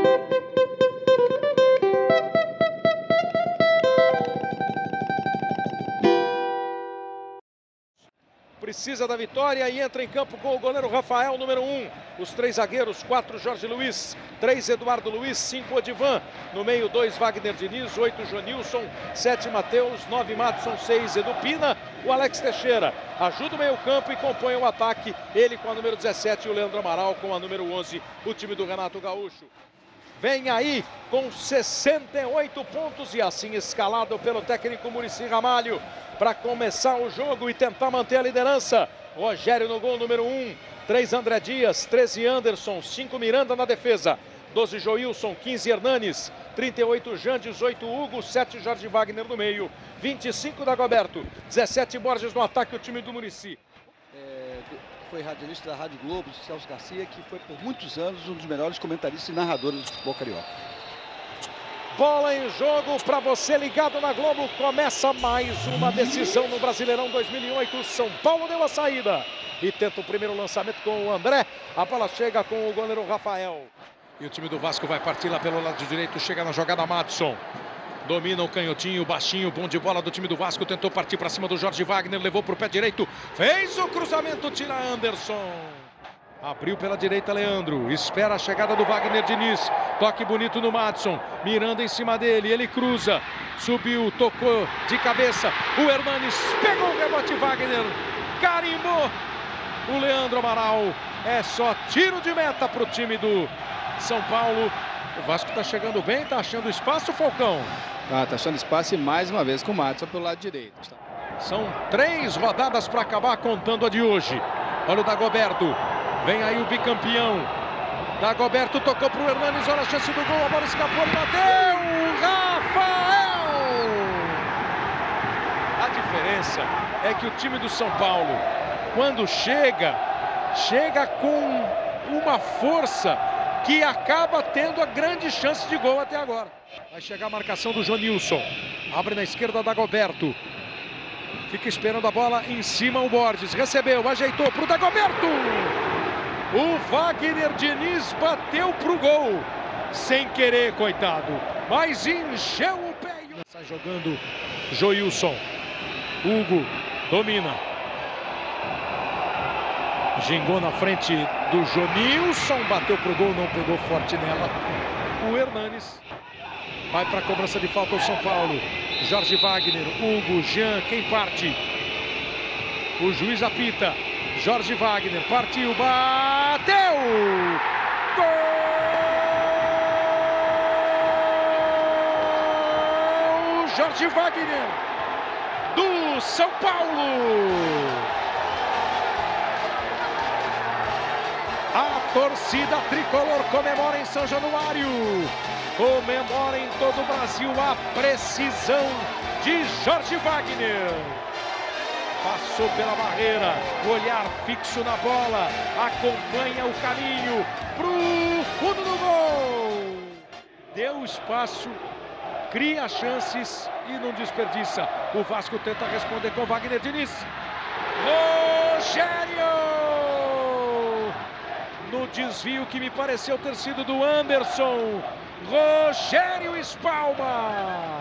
Precisa da vitória e entra em campo com o goleiro Rafael, número 1. Os 3 zagueiros, 4 Jorge Luiz, 3 Eduardo Luiz, 5 Odivan. No meio, 2 Wagner Diniz, 8 Jonilson, 7 Matheus, 9 Madson, 6 Edu Pina. O Alex Teixeira ajuda o meio campo e compõe o ataque. Ele com a número 17 e o Leandro Amaral com a número 11, o time do Renato Gaúcho. Vem aí com 68 pontos e assim escalado pelo técnico Muricy Ramalho para começar o jogo e tentar manter a liderança. Rogério no gol, número 1, 3 André Dias, 13 Anderson, 5 Miranda na defesa, 12 Joilson, 15 Hernanes, 38 Jean, 18 Hugo, 7 Jorge Wagner no meio, 25 Dagoberto, 17 Borges no ataque, o time do Muricy. Foi radialista da Rádio Globo, Celso Garcia, que foi por muitos anos um dos melhores comentaristas e narradores do futebol carioca. Bola em jogo para você ligado na Globo. Começa mais uma decisão no Brasileirão 2008. São Paulo deu a saída e tenta o primeiro lançamento com o André. A bola chega com o goleiro Rafael. E o time do Vasco vai partir lá pelo lado direito. Chega na jogada Madson. Domina o canhotinho, baixinho, bom de bola do time do Vasco. Tentou partir para cima do Jorge Wagner, levou para o pé direito. Fez o cruzamento, tira Anderson. Abriu pela direita Leandro, espera a chegada do Wagner Diniz. Toque bonito no Madson, Miranda em cima dele, ele cruza. Subiu, tocou de cabeça. O Hernanes pegou o rebote, Wagner carimbou o Leandro Amaral. É só tiro de meta para o time do São Paulo. O Vasco está chegando bem, está achando espaço, Falcão? Tá achando espaço e mais uma vez com o Madson pelo lado direito. São 3 rodadas para acabar, contando a de hoje. Olha o Dagoberto, vem aí o bicampeão. Dagoberto tocou para o Hernanes, olha a chance do gol, a bola escapou, ele bateu! Rafael! A diferença é que o time do São Paulo, quando chega com uma força que acaba tendo a grande chance de gol até agora. Vai chegar a marcação do Jonilson. Abre na esquerda Dagoberto. Fica esperando a bola em cima o Borges. Recebeu, ajeitou para o Dagoberto. O Wagner Diniz bateu para o gol. Sem querer, coitado. Mas encheu o pé. Sai jogando Joilson. Hugo domina. Gingou na frente do Jonilson, bateu pro gol, não pegou forte nela. O Hernanes vai para a cobrança de falta o São Paulo. Jorge Wagner, Hugo, Jean, quem parte? O juiz apita. Jorge Wagner partiu, bateu! Gol! Jorge Wagner do São Paulo! A torcida tricolor comemora em São Januário, comemora em todo o Brasil a precisão de Jorge Wagner. Passou pela barreira, olhar fixo na bola, acompanha o caminho pro fundo do gol. Deu espaço, cria chances e não desperdiça. O Vasco tenta responder com Wagner Diniz. Rogério! No desvio que me pareceu ter sido do Anderson. Rogério espalma.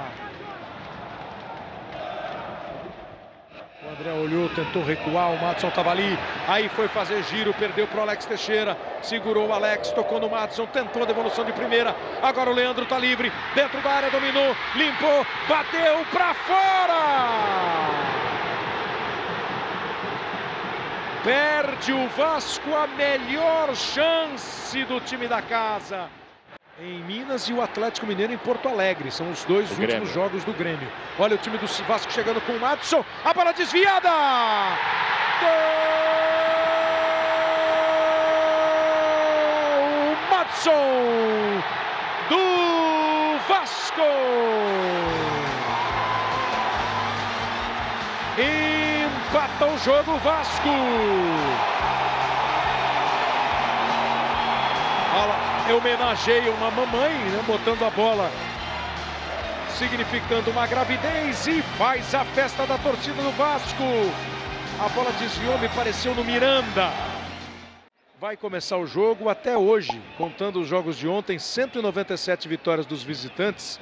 O André olhou, tentou recuar, o Madson estava ali. Aí foi fazer giro, perdeu para o Alex Teixeira. Segurou o Alex, tocou no Madson, tentou a devolução de primeira. Agora o Leandro está livre, dentro da área, dominou, limpou, bateu para fora. Perde o Vasco a melhor chance do time da casa. Em Minas e o Atlético Mineiro em Porto Alegre. São os dois últimos jogos do Grêmio. Olha o time do Vasco chegando com o Madson. A bola desviada! Gol! Madson do Vasco! Empata o jogo o Vasco. Eu homenageio uma mamãe, né, botando a bola, significando uma gravidez, e faz a festa da torcida do Vasco. A bola desviou, me pareceu no Miranda. Vai começar o jogo até hoje, contando os jogos de ontem, 197 vitórias dos visitantes,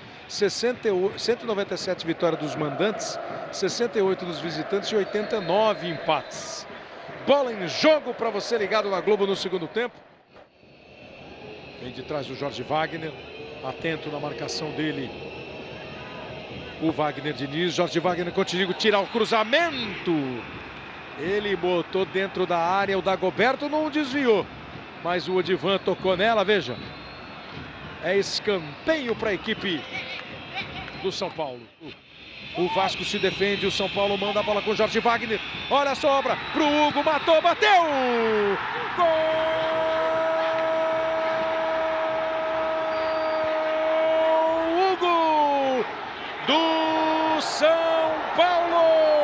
197 vitórias dos mandantes, 68 dos visitantes e 89 empates. Bola em jogo para você ligado na Globo no segundo tempo. Vem de trás do Jorge Wagner, atento na marcação dele. O Wagner Diniz, Jorge Wagner contigo, tirar o cruzamento. Ele botou dentro da área, o Dagoberto não desviou. Mas o Odivan tocou nela, veja. É escanteio para a equipe do São Paulo. O Vasco se defende, o São Paulo manda a bola com o Jorge Wagner. Olha a sobra pro Hugo, matou, bateu! Gol! Hugo! Do São Paulo!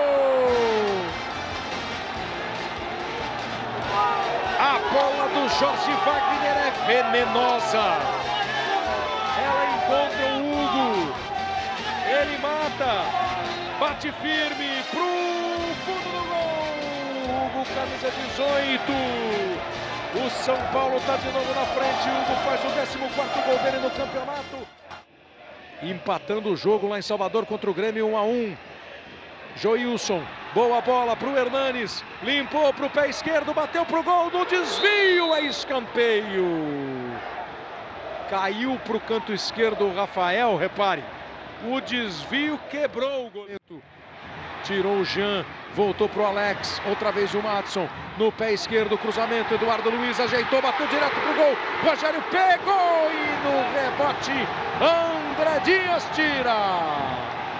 A bola do Jorge Wagner é venenosa. Ela encontra o Hugo. Ele mata. Bate firme pro fundo do gol. Hugo, camisa 18. O São Paulo está de novo na frente. Hugo faz o 14º gol dele no campeonato. Empatando o jogo lá em Salvador contra o Grêmio 1 a 1. Joilson, boa bola para o Hernanes, limpou para o pé esquerdo, bateu para o gol, no desvio, é escanteio. Caiu para o canto esquerdo o Rafael, repare, o desvio quebrou o goleiro. Tirou o Jean, voltou para o Alex, outra vez o Madson, no pé esquerdo, cruzamento, Eduardo Luiz ajeitou, bateu direto para o gol, Rogério pegou e no rebote, André Dias tira.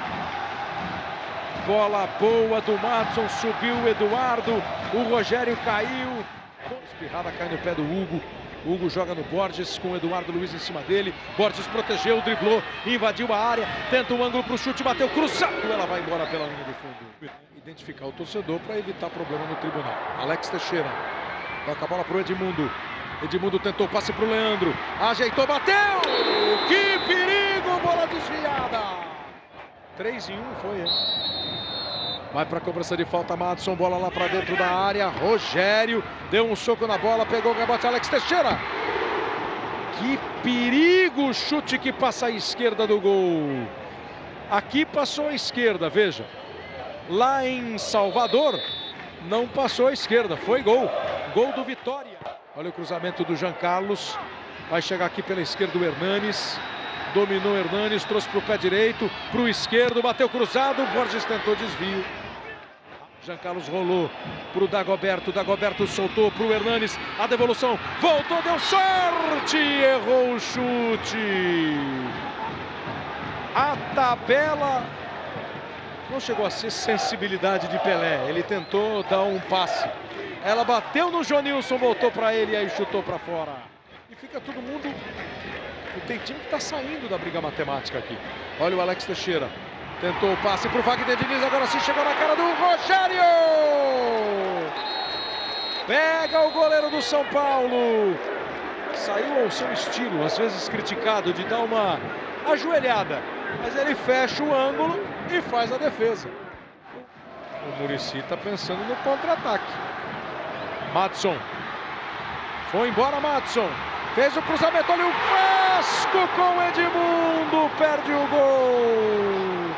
Bola boa do Madson, subiu o Eduardo, o Rogério caiu. Espirrada cai no pé do Hugo. Hugo joga no Borges com o Eduardo Luiz em cima dele. Borges protegeu, driblou, invadiu a área, tenta um ângulo para o chute, bateu cruzado. Ela vai embora pela linha de fundo. Identificar o torcedor para evitar problema no tribunal. Alex Teixeira toca a bola para o Edmundo. Edmundo tentou passe para o Leandro. Ajeitou, bateu! Que perigo! Bola desviada! 3 em 1 foi, hein? Vai para a cobrança de falta, Madson, bola lá para dentro da área, Rogério deu um soco na bola, pegou o rebote, Alex Teixeira. Que perigo o chute que passa à esquerda do gol. Aqui passou à esquerda, veja. Lá em Salvador, não passou à esquerda, foi gol. Gol do Vitória. Olha o cruzamento do Jean Carlos, vai chegar aqui pela esquerda o Hernanes. Dominou Hernanes, trouxe para o pé direito, para o esquerdo, bateu cruzado, Borges tentou desvio. Jean Carlos rolou para o Dagoberto soltou para o Hernanes, a devolução, voltou, deu sorte, errou o chute. A tabela não chegou a ser sensibilidade de Pelé, ele tentou dar um passe. Ela bateu no Jonilson, voltou para ele e aí chutou para fora. E fica todo mundo... Tem time que está saindo da briga matemática aqui. Olha o Alex Teixeira. Tentou o passe para o Wagner Diniz. Agora sim chegou na cara do Rogério. Pega o goleiro do São Paulo. Saiu ao seu estilo, às vezes criticado, de dar uma ajoelhada. Mas ele fecha o ângulo e faz a defesa. O Muricy está pensando no contra-ataque. Madson. Foi embora Madson. Fez o cruzamento, olha o Vasco com o Edmundo, perde o gol.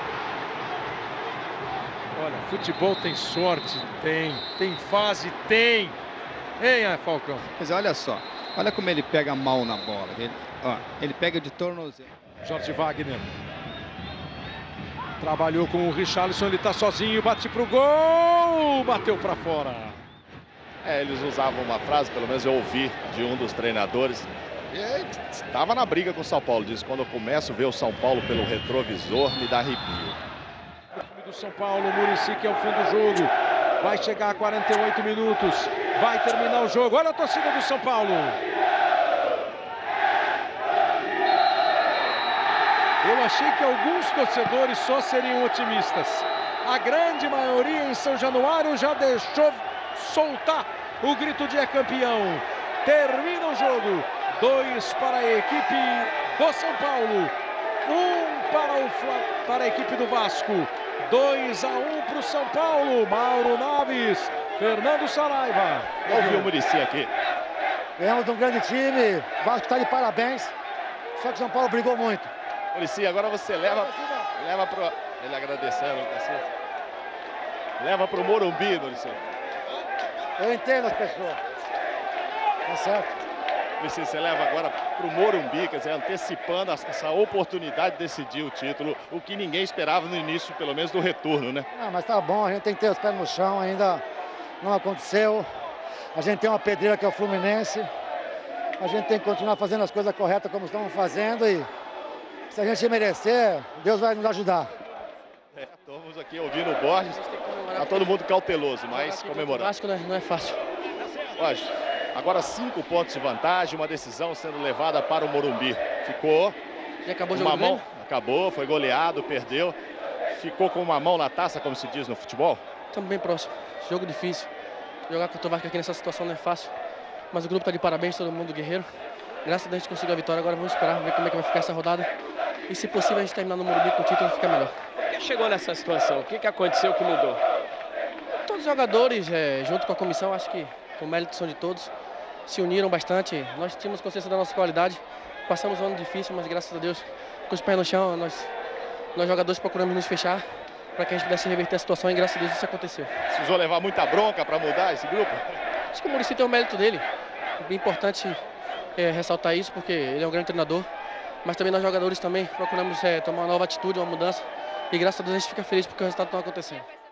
Olha, futebol tem sorte, tem fase, tem. Hein, Falcão? Mas olha só, olha como ele pega mal na bola. Ele pega de tornozelo. Jorge Wagner. Trabalhou com o Richarlison, ele está sozinho, bate pro gol, bateu para fora. Eles usavam uma frase, pelo menos eu ouvi de um dos treinadores, estava na briga com o São Paulo, diz, quando eu começo a ver o São Paulo pelo retrovisor, me dá arrepio. O time do São Paulo, o Muricy, que é o fim do jogo, vai chegar a 48 minutos, vai terminar o jogo, olha a torcida do São Paulo. Eu achei que alguns torcedores só seriam otimistas. A grande maioria em São Januário já deixou soltar o grito de é campeão. Termina o jogo. 2 para a equipe do São Paulo. 1 para a equipe do Vasco. 2 a 1 para o São Paulo. Mauro Naves, Fernando Saraiva. Ouviu o Muricy aqui. Ganhamos de um grande time, o Vasco está de parabéns, só que o São Paulo brigou muito. Muricy, agora você leva pro... Ele agradecendo, leva pro Morumbi, Muricy. Eu entendo as pessoas, tá certo? Muricy, você leva agora pro Morumbi, quer dizer, antecipando essa oportunidade de decidir o título, o que ninguém esperava no início, pelo menos do retorno, né? Não, mas tá bom, a gente tem que ter os pés no chão, ainda não aconteceu. A gente tem uma pedreira que é o Fluminense. A gente tem que continuar fazendo as coisas corretas como estamos fazendo e se a gente merecer, Deus vai nos ajudar. Estamos aqui ouvindo o Borges, tá todo mundo cauteloso, mas comemorando. Acho que não é fácil. Lógico, agora 5 pontos de vantagem, uma decisão sendo levada para o Morumbi. Ficou Já acabou o uma jogo mão, dele? acabou, foi goleado, perdeu. Ficou com uma mão na taça, como se diz no futebol. Estamos bem próximos. Jogo difícil. Jogar contra o Vasco aqui nessa situação não é fácil. Mas o grupo está de parabéns, todo mundo guerreiro. Graças a Deus a gente conseguiu a vitória. Agora vamos esperar, ver como é que vai ficar essa rodada. E se possível a gente terminar no Morumbi com o título, fica melhor. Por que chegou nessa situação? O que aconteceu que mudou? Todos os jogadores, junto com a comissão, acho que com mérito são de todos, se uniram bastante. Nós tínhamos consciência da nossa qualidade. Passamos um ano difícil, mas graças a Deus, com os pés no chão, nós jogadores procuramos nos fechar para que a gente pudesse reverter a situação e graças a Deus isso aconteceu. Precisou levar muita bronca para mudar esse grupo? Acho que o Muricy tem o mérito dele. É bem importante ressaltar isso, porque ele é um grande treinador. Mas também nós jogadores também procuramos tomar uma nova atitude, uma mudança. E graças a Deus a gente fica feliz porque o resultado está acontecendo.